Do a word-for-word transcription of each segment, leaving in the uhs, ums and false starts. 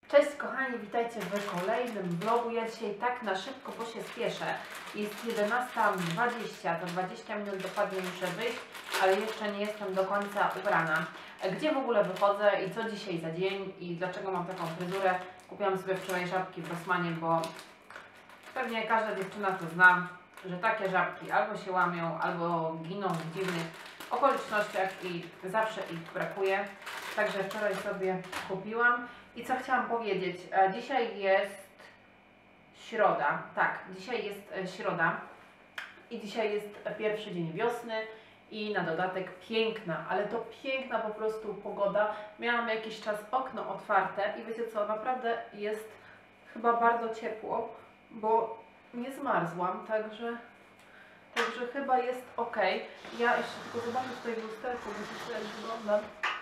Cześć kochani, witajcie w kolejnym vlogu. Ja dzisiaj tak na szybko, bo się spieszę. Jest jedenasta dwadzieścia, za dwadzieścia minut dokładnie muszę wyjść, ale jeszcze nie jestem do końca ubrana. Gdzie w ogóle wychodzę i co dzisiaj za dzień i dlaczego mam taką fryzurę? Kupiłam sobie wczoraj żabki w Rossmanie, bo pewnie każda dziewczyna to zna, że takie żabki albo się łamią, albo giną w dziwnych okolicznościach i zawsze ich brakuje. Także wczoraj sobie kupiłam. I co chciałam powiedzieć? Dzisiaj jest środa. Tak, dzisiaj jest środa. I dzisiaj jest pierwszy dzień wiosny i na dodatek piękna, ale to piękna po prostu pogoda. Miałam jakiś czas okno otwarte i wiecie co, naprawdę jest chyba bardzo ciepło, bo nie zmarzłam, także, także chyba jest ok. Ja jeszcze tylko zobaczę tutaj w lusterku, bo to jak wygląda.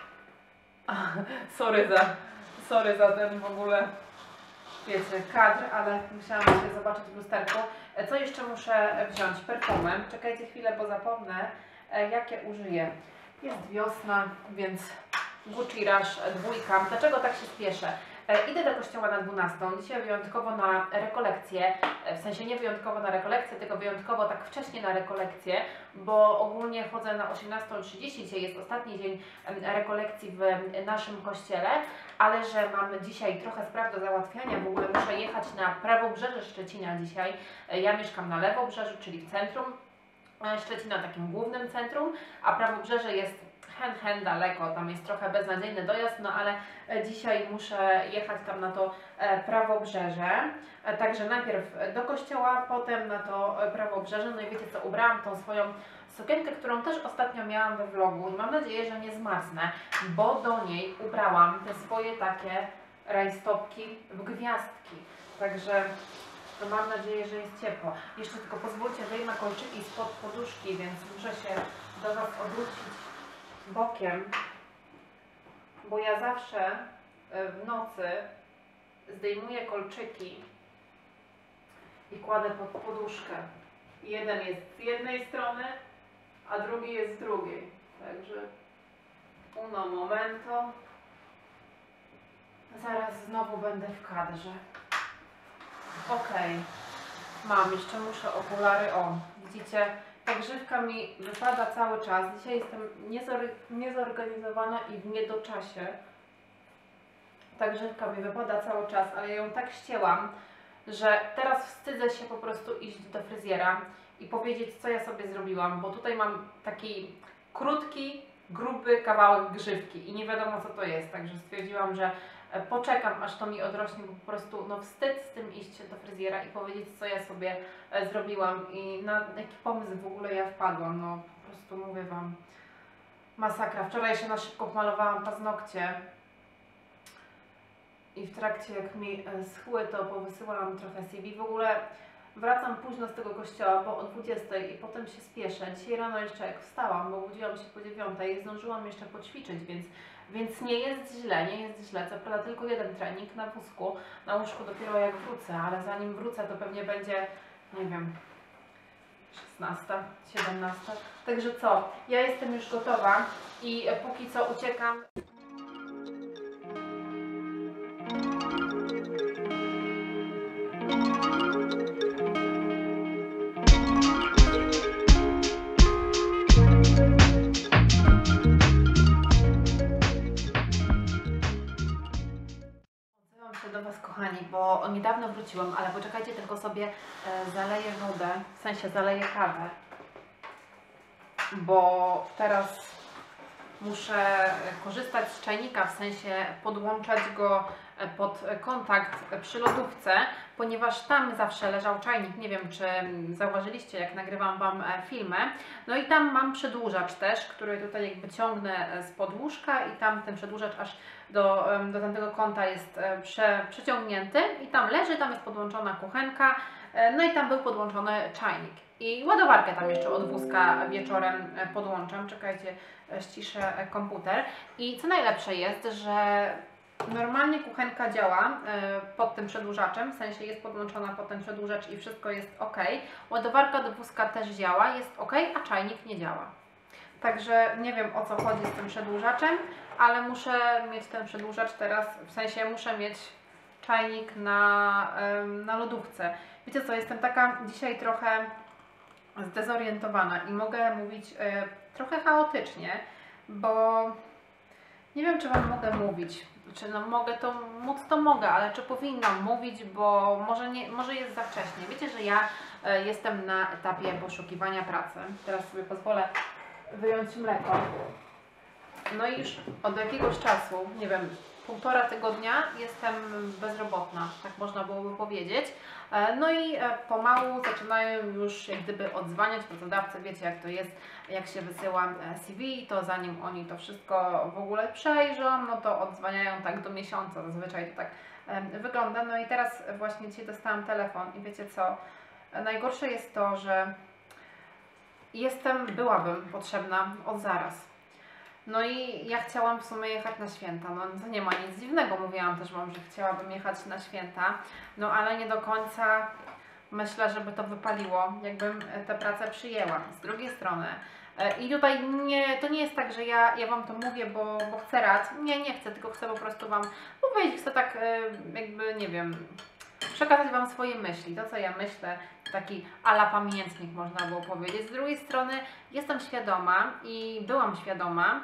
Sorry za, sorry za ten w ogóle, wiecie, kadr, ale musiałam się zobaczyć w lusterku. Co jeszcze muszę wziąć? Perfumy. Czekajcie chwilę, bo zapomnę, jakie użyję. Jest wiosna, więc Gucci Rush dwójka. Dlaczego tak się spieszę? Idę do kościoła na dwunastą, dzisiaj wyjątkowo na rekolekcję, w sensie nie wyjątkowo na rekolekcję, tylko wyjątkowo tak wcześnie na rekolekcję, bo ogólnie chodzę na osiemnastą trzydzieści, dzisiaj jest ostatni dzień rekolekcji w naszym kościele, ale że mam dzisiaj trochę spraw do załatwiania, w ogóle muszę jechać na prawobrzeże Szczecina dzisiaj. Ja mieszkam na Lewobrzeżu, czyli w centrum Szczecina, takim głównym centrum, a prawobrzeże jest hen, hen daleko, tam jest trochę beznadziejny dojazd, no ale dzisiaj muszę jechać tam na to prawobrzeże. Także najpierw do kościoła, potem na to prawobrzeże. No i wiecie co, ubrałam tą swoją sukienkę, którą też ostatnio miałam we vlogu i mam nadzieję, że nie zmarznę, bo do niej ubrałam te swoje takie rajstopki w gwiazdki. Także mam nadzieję, że jest ciepło. Jeszcze tylko pozwólcie, wyjmę kolczyki spod poduszki, więc muszę się do Was odwrócić bokiem, bo ja zawsze w nocy zdejmuję kolczyki i kładę pod poduszkę. Jeden jest z jednej strony, a drugi jest z drugiej. Także uno momento. Zaraz znowu będę w kadrze. Ok, mam, jeszcze muszę okulary. O, widzicie? Ta grzywka mi wypada cały czas. Dzisiaj jestem niezorganizowana i w niedoczasie. Ta grzywka mi wypada cały czas, ale ja ją tak ścięłam, że teraz wstydzę się po prostu iść do fryzjera i powiedzieć, co ja sobie zrobiłam, bo tutaj mam taki krótki, gruby kawałek grzywki i nie wiadomo, co to jest. Także stwierdziłam, że poczekam, aż to mi odrośnie, bo po prostu no wstyd z tym iść do fryzjera i powiedzieć, co ja sobie e, zrobiłam i na jaki pomysł w ogóle ja wpadłam. No po prostu mówię Wam, masakra. Wczoraj jeszcze na szybko malowałam paznokcie i w trakcie jak mi e, schły, to powysyłałam trochę C V. W ogóle wracam późno z tego kościoła, bo o dwudziestej i potem się spieszę. Dzisiaj rano jeszcze jak wstałam, bo budziłam się po dziewiątej, zdążyłam jeszcze poćwiczyć, więc Więc nie jest źle, nie jest źle. Co prawda tylko jeden trening na wózku, na łóżku dopiero jak wrócę, ale zanim wrócę, to pewnie będzie, nie wiem, szesnasta, siedemnasta. Także co, ja jestem już gotowa i póki co uciekam. Do Was kochani, bo niedawno wróciłam, ale poczekajcie, tylko sobie e, zaleję wodę, w sensie zaleję kawę, bo teraz muszę korzystać z czajnika, w sensie podłączać go pod kontakt przy lodówce, ponieważ tam zawsze leżał czajnik, nie wiem czy zauważyliście, jak nagrywam Wam filmy. No i tam mam przedłużacz też, który tutaj jakby ciągnę z podłóżka i tam ten przedłużacz aż do, do tamtego kąta jest prze, przeciągnięty i tam leży, tam jest podłączona kuchenka, no i tam był podłączony czajnik. I ładowarkę tam jeszcze od wózka wieczorem podłączam. Czekajcie, ściszę komputer. I co najlepsze jest, że normalnie kuchenka działa pod tym przedłużaczem, w sensie jest podłączona pod ten przedłużacz i wszystko jest ok. Ładowarka do wózka też działa, jest ok, a czajnik nie działa. Także nie wiem, o co chodzi z tym przedłużaczem, ale muszę mieć ten przedłużacz teraz, w sensie muszę mieć czajnik na, na lodówce. Wiecie co, jestem taka dzisiaj trochę zdezorientowana i mogę mówić trochę chaotycznie, bo nie wiem, czy Wam mogę mówić. Czy no mogę to, móc to mogę, ale czy powinnam mówić, bo może, nie, może jest za wcześnie. Wiecie, że ja jestem na etapie poszukiwania pracy. Teraz sobie pozwolę wyjąć mleko. No i już od jakiegoś czasu, nie wiem, półtora tygodnia jestem bezrobotna, tak można byłoby powiedzieć. No i pomału zaczynają już jak gdyby odzwaniać pracodawcy, wiecie jak to jest, jak się wysyła C V, to zanim oni to wszystko w ogóle przejrzą, no to odzwaniają tak do miesiąca, zazwyczaj to tak wygląda. No i teraz właśnie dzisiaj dostałam telefon i wiecie co, najgorsze jest to, że jestem, byłabym potrzebna od zaraz. No i ja chciałam w sumie jechać na święta, no to nie ma nic dziwnego, mówiłam też Wam, że chciałabym jechać na święta, no ale nie do końca myślę, żeby to wypaliło, jakbym tę pracę przyjęła. Z drugiej strony, i tutaj nie, to nie jest tak, że ja, ja Wam to mówię, bo, bo chcę rad, nie, nie chcę, tylko chcę po prostu Wam powiedzieć, chcę tak jakby, nie wiem, przekazać Wam swoje myśli, to co ja myślę, taki ala pamiętnik można było powiedzieć. Z drugiej strony jestem świadoma i byłam świadoma,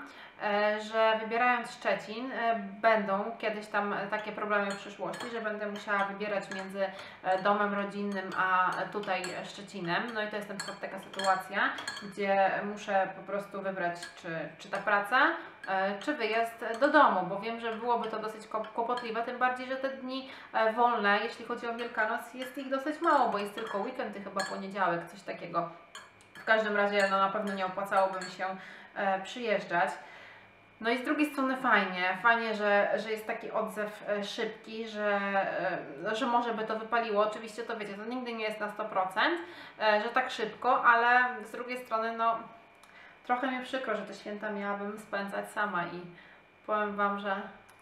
że wybierając Szczecin będą kiedyś tam takie problemy w przyszłości, że będę musiała wybierać między domem rodzinnym a tutaj Szczecinem. No i to jest na przykład taka sytuacja, gdzie muszę po prostu wybrać, czy, czy ta praca, czy wyjazd do domu, bo wiem, że byłoby to dosyć kłopotliwe, tym bardziej, że te dni wolne, jeśli chodzi o Wielkanoc, jest ich dosyć mało, bo jest tylko weekend i chyba poniedziałek, coś takiego. W każdym razie no, na pewno nie opłacałoby mi się przyjeżdżać. No i z drugiej strony fajnie, fajnie, że, że jest taki odzew szybki, że, że może by to wypaliło. Oczywiście to wiecie, to nigdy nie jest na sto procent, że tak szybko, ale z drugiej strony no trochę mi przykro, że te święta miałabym spędzać sama i powiem Wam, że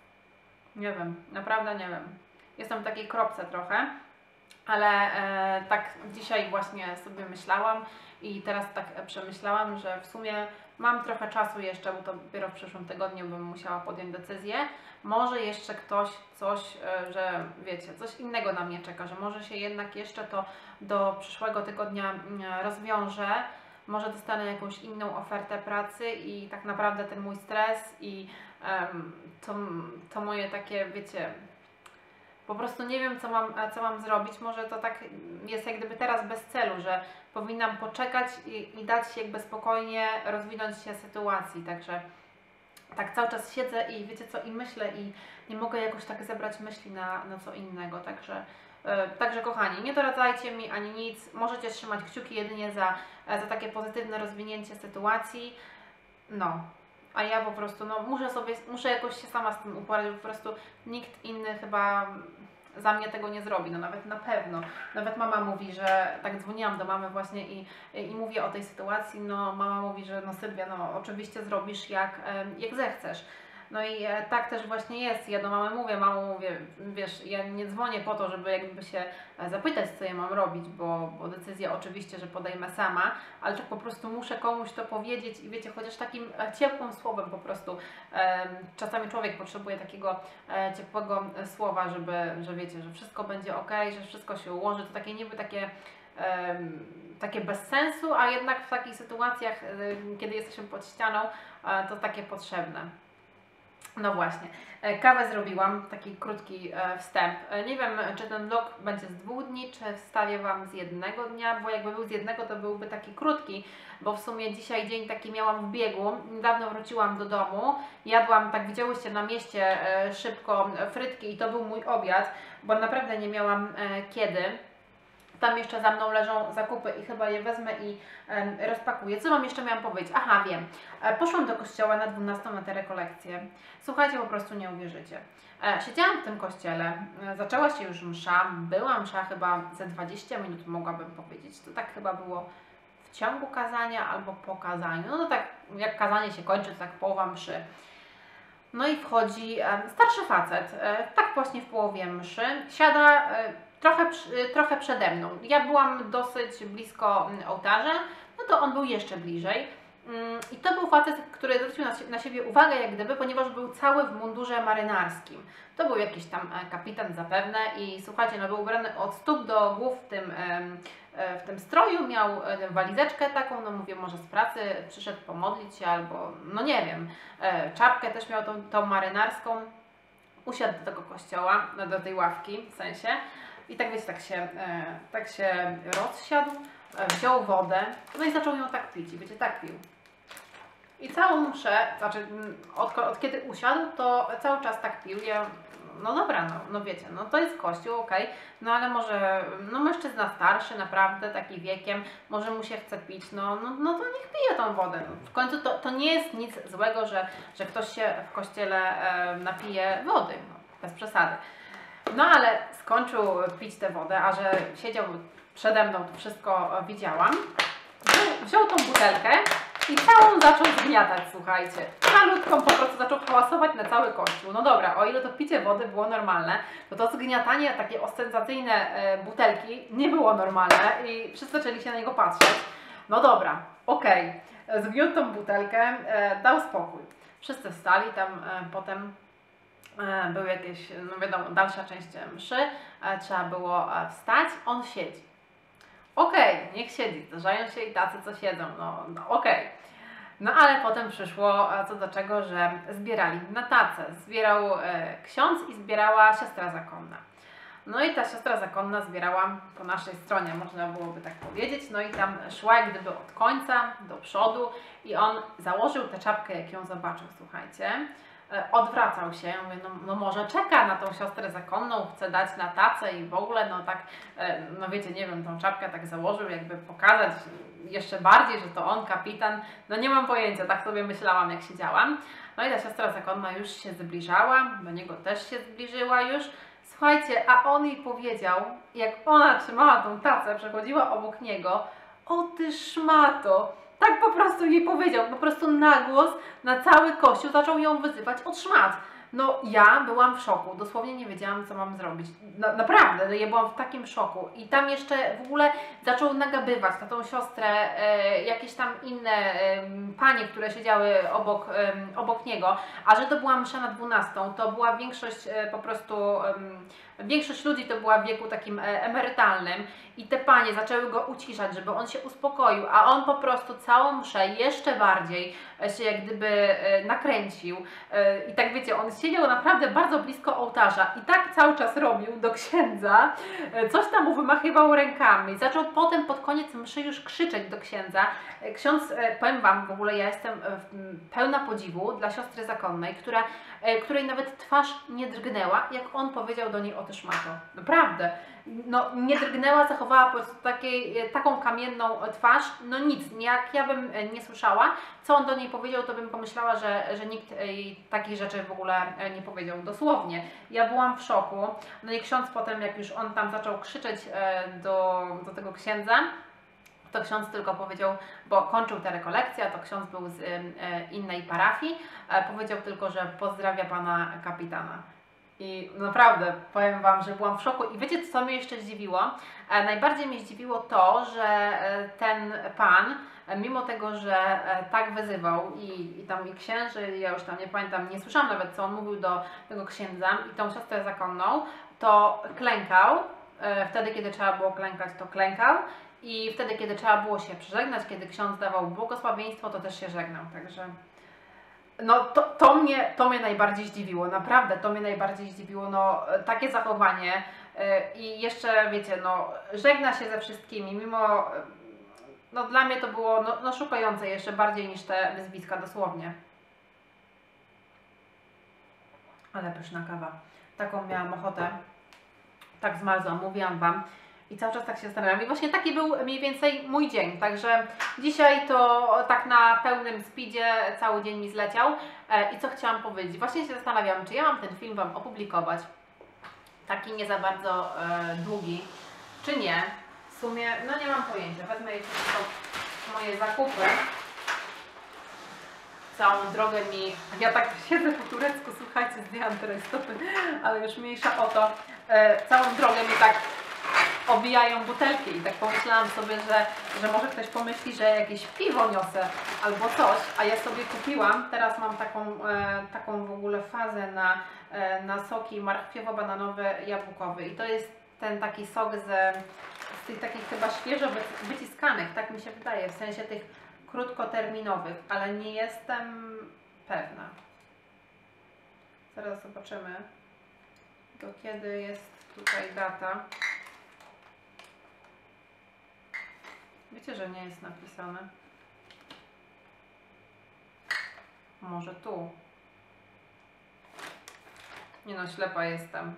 nie wiem, naprawdę nie wiem. Jestem w takiej kropce trochę, ale e, tak dzisiaj właśnie sobie myślałam i teraz tak przemyślałam, że w sumie mam trochę czasu jeszcze, bo to dopiero w przyszłym tygodniu bym musiała podjąć decyzję. Może jeszcze ktoś coś, że wiecie, coś innego na mnie czeka, że może się jednak jeszcze to do przyszłego tygodnia rozwiąże. Może dostanę jakąś inną ofertę pracy i tak naprawdę ten mój stres i um, to, to moje takie, wiecie, po prostu nie wiem, co mam, co mam zrobić. Może to tak jest jak gdyby teraz bez celu, że powinnam poczekać i, i dać jakby spokojnie rozwinąć się sytuacji. Także tak cały czas siedzę i wiecie co, i myślę i nie mogę jakoś tak zebrać myśli na, na co innego. Także, yy, także kochani, nie doradzajcie mi ani nic. Możecie trzymać kciuki jedynie za, za takie pozytywne rozwinięcie sytuacji. No. A ja po prostu, no muszę sobie, muszę jakoś się sama z tym uporać, bo po prostu nikt inny chyba za mnie tego nie zrobi, no nawet na pewno. Nawet mama mówi, że, tak dzwoniłam do mamy właśnie i, i mówię o tej sytuacji, no mama mówi, że no Sylwia, no oczywiście zrobisz jak, jak zechcesz. No i tak też właśnie jest. Ja do mamy mówię, mamo mówię, wiesz, ja nie dzwonię po to, żeby jakby się zapytać, co ja mam robić, bo, bo decyzję oczywiście, że podejmę sama, ale tak po prostu muszę komuś to powiedzieć i wiecie, chociaż takim ciepłym słowem po prostu. E, czasami człowiek potrzebuje takiego e, ciepłego słowa, żeby, że wiecie, że wszystko będzie ok, że wszystko się ułoży. To takie niby takie e, takie bez sensu, a jednak w takich sytuacjach, e, kiedy jesteśmy pod ścianą, e, to takie potrzebne. No właśnie, kawę zrobiłam, taki krótki wstęp. Nie wiem, czy ten vlog będzie z dwóch dni, czy wstawię Wam z jednego dnia, bo jakby był z jednego, to byłby taki krótki, bo w sumie dzisiaj dzień taki miałam w biegu. Niedawno wróciłam do domu, jadłam, tak widziałyście na mieście szybko frytki i to był mój obiad, bo naprawdę nie miałam kiedy. Tam jeszcze za mną leżą zakupy i chyba je wezmę i e, rozpakuję. Co Wam jeszcze miałam powiedzieć? Aha, wiem. E, poszłam do kościoła na dwunastą na te rekolekcje. Słuchajcie, po prostu nie uwierzycie. E, siedziałam w tym kościele, e, zaczęła się już msza, była msza chyba ze dwadzieścia minut, mogłabym powiedzieć. To tak chyba było w ciągu kazania albo po kazaniu. No to tak, jak kazanie się kończy, to tak połowa mszy. No i wchodzi e, starszy facet, e, tak właśnie w połowie mszy, siada e, trochę, trochę przede mną. Ja byłam dosyć blisko ołtarza, no to on był jeszcze bliżej. I to był facet, który zwrócił na siebie uwagę jak gdyby, ponieważ był cały w mundurze marynarskim. To był jakiś tam kapitan zapewne i słuchajcie, no był ubrany od stóp do głów w tym, w tym stroju, miał walizeczkę taką, no mówię, może z pracy przyszedł pomodlić się albo, no nie wiem, czapkę też miał tą, tą marynarską. Usiadł do tego kościoła, do tej ławki w sensie i tak wiecie, tak się, tak się rozsiadł, wziął wodę, no i zaczął ją tak pić i wiecie, tak pił. I całą mszę, znaczy od, od kiedy usiadł, to cały czas tak pił. Ja, no dobra, no, no wiecie, no to jest kościół, okej, okay, no ale może, no mężczyzna starszy, naprawdę, taki wiekiem, może mu się chce pić, no, no, no to niech pije tą wodę. No. W końcu to, to nie jest nic złego, że, że ktoś się w kościele e, napije wody, no, bez przesady. No ale skończył pić tę wodę, a że siedział przede mną, to wszystko widziałam, wziął, wziął tą butelkę i całą zaczął zgniatać, słuchajcie. Malutką po prostu zaczął hałasować na cały kościół. No dobra, o ile to picie wody było normalne, to to zgniatanie, takie ostentacyjne e, butelki nie było normalne i wszyscy zaczęli się na niego patrzeć. No dobra, okej, okay. Zgniótł tą butelkę, e, dał spokój. Wszyscy wstali, tam e, potem e, były jakieś, no wiadomo, dalsza część mszy, e, trzeba było e, wstać, on siedzi. Okej, okay, niech siedzi, zdarzają się i tacy, co siedzą, no, no okej. Okay. No ale potem przyszło co do czego, że zbierali na tacę. Zbierał e, ksiądz i zbierała siostra zakonna. No i ta siostra zakonna zbierała po naszej stronie, można byłoby tak powiedzieć. No i tam szła jak gdyby od końca do przodu i on założył tę czapkę, jak ją zobaczył, słuchajcie. Odwracał się, mówię, no, no może czeka na tą siostrę zakonną, chce dać na tacę i w ogóle, no tak, no wiecie, nie wiem, tą czapkę tak założył, jakby pokazać jeszcze bardziej, że to on, kapitan, no nie mam pojęcia, tak sobie myślałam, jak siedziałam. No i ta siostra zakonna już się zbliżała, do niego też się zbliżyła już. Słuchajcie, a on jej powiedział, jak ona trzymała tą tacę, przechodziła obok niego, o ty szmato! Tak po prostu jej powiedział, po prostu na głos, na cały kościół zaczął ją wyzywać od szmat. No ja byłam w szoku, dosłownie nie wiedziałam, co mam zrobić. No, naprawdę, ja byłam w takim szoku. I tam jeszcze w ogóle zaczął nagabywać na tą siostrę e, jakieś tam inne e, panie, które siedziały obok, e, obok niego. A że to była msza na dwunastą, to była większość e, po prostu... E, Większość ludzi to była w wieku takim emerytalnym i te panie zaczęły go uciszać, żeby on się uspokoił, a on po prostu całą mszę jeszcze bardziej się jak gdyby nakręcił. I tak wiecie, on siedział naprawdę bardzo blisko ołtarza i tak cały czas robił do księdza, coś tam mu wymachywał rękami. Zaczął potem pod koniec mszy już krzyczeć do księdza. Ksiądz, powiem wam, w ogóle ja jestem pełna podziwu dla siostry zakonnej, która, której nawet twarz nie drgnęła, jak on powiedział do niej o szmato. Naprawdę. No, nie drgnęła, zachowała po prostu takiej, taką kamienną twarz. No nic, jak ja bym nie słyszała, co on do niej powiedział, to bym pomyślała, że, że nikt jej takich rzeczy w ogóle nie powiedział. Dosłownie. Ja byłam w szoku. No i ksiądz potem, jak już on tam zaczął krzyczeć do, do tego księdza, to ksiądz tylko powiedział, bo kończył tę rekolekcję, a to ksiądz był z innej parafii, powiedział tylko, że pozdrawia pana kapitana. I naprawdę powiem wam, że byłam w szoku. I wiecie, co mnie jeszcze zdziwiło? E, najbardziej mnie zdziwiło to, że e, ten pan, e, mimo tego, że e, tak wyzywał i, i tam i księży, ja już tam nie pamiętam, nie słyszałam nawet, co on mówił do tego księdza i tą siostrę zakonną, to klękał. E, wtedy, kiedy trzeba było klękać, to klękał. I wtedy, kiedy trzeba było się przeżegnać, kiedy ksiądz dawał błogosławieństwo, to też się żegnał. Także... No to, to, mnie, to mnie najbardziej zdziwiło, naprawdę to mnie najbardziej zdziwiło, no takie zachowanie yy, i jeszcze wiecie, no żegna się ze wszystkimi, mimo, yy, no dla mnie to było no, no szokujące jeszcze bardziej niż te wyzwiska dosłownie. Ale pyszna kawa, taką miałam ochotę, tak zmarzłam, mówiłam wam. I cały czas tak się zastanawiam. I właśnie taki był mniej więcej mój dzień. Także dzisiaj to tak na pełnym speedzie cały dzień mi zleciał. I co chciałam powiedzieć? Właśnie się zastanawiam, czy ja mam ten film wam opublikować. Taki nie za bardzo e, długi, czy nie. W sumie, no nie mam pojęcia. Wezmę jeszcze tylko moje zakupy. Całą drogę mi... Ja tak siedzę po turecku, słuchajcie, zdjęłam teraz stopy, ale już mniejsza o to. E, całą drogę mi tak obijają butelki i tak pomyślałam sobie, że, że może ktoś pomyśli, że jakieś piwo niosę albo coś, a ja sobie kupiłam, teraz mam taką, e, taką w ogóle fazę na, e, na soki marchwiowo-bananowy, jabłkowy i to jest ten taki sok z, z tych takich chyba świeżo wyciskanych, tak mi się wydaje, w sensie tych krótkoterminowych, ale nie jestem pewna. Zaraz zobaczymy, do kiedy jest tutaj data. Wiecie, że nie jest napisane. Może tu. Nie no, ślepa jestem.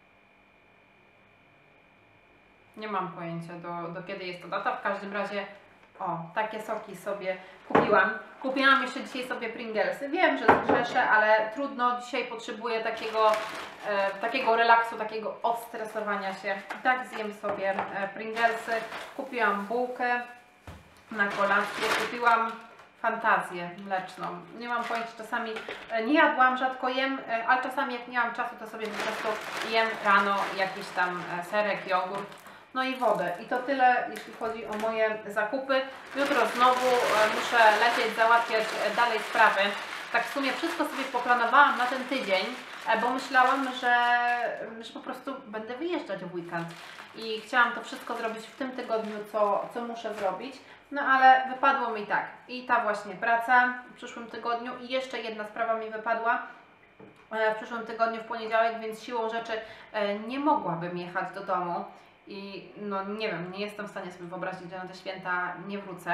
Nie mam pojęcia do, do kiedy jest to data. W każdym razie, o, takie soki sobie kupiłam. Kupiłam jeszcze dzisiaj sobie Pringlesy. Wiem, że zgrzeszę, ale trudno. Dzisiaj potrzebuję takiego, e, takiego relaksu, takiego odstresowania się. I tak zjem sobie e, Pringlesy. Kupiłam bułkę na kolację. Kupiłam fantazję mleczną. Nie mam pojęcia, czasami e, nie jadłam, rzadko jem, e, ale czasami jak nie mam czasu, to sobie po prostu jem rano jakiś tam e, serek, jogurt. No i wodę. I to tyle, jeśli chodzi o moje zakupy. Jutro znowu muszę lecieć, załatwiać dalej sprawy. Tak w sumie wszystko sobie poplanowałam na ten tydzień, bo myślałam, że, że po prostu będę wyjeżdżać w weekend. I chciałam to wszystko zrobić w tym tygodniu, co, co muszę zrobić. No ale wypadło mi tak. I ta właśnie praca w przyszłym tygodniu i jeszcze jedna sprawa mi wypadła w przyszłym tygodniu w poniedziałek, więc siłą rzeczy nie mogłabym jechać do domu. I no nie wiem, nie jestem w stanie sobie wyobrazić, że na te święta nie wrócę.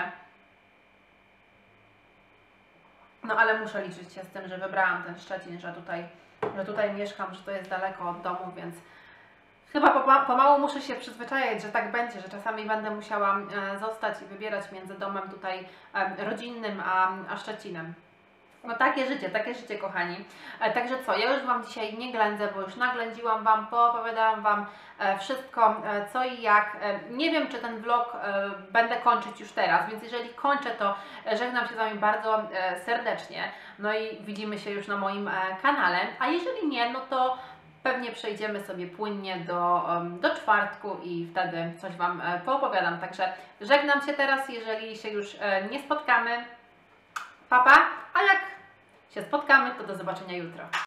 No ale muszę liczyć się z tym, że wybrałam ten Szczecin, że tutaj, że tutaj mieszkam, że to jest daleko od domu, więc chyba pomału muszę się przyzwyczajać, że tak będzie, że czasami będę musiała zostać i wybierać między domem tutaj rodzinnym a, a Szczecinem. No takie życie, takie życie, kochani. E, także co, ja już Wam dzisiaj nie ględzę, bo już naględziłam Wam, poopowiadałam Wam e, wszystko, e, co i jak. E, nie wiem, czy ten vlog e, będę kończyć już teraz, więc jeżeli kończę, to żegnam się z Wami bardzo e, serdecznie. No i widzimy się już na moim e, kanale, a jeżeli nie, no to pewnie przejdziemy sobie płynnie do, do czwartku i wtedy coś Wam e, poopowiadam. Także żegnam się teraz, jeżeli się już e, nie spotkamy. Pa, pa, a jak się spotkamy, to do zobaczenia jutro.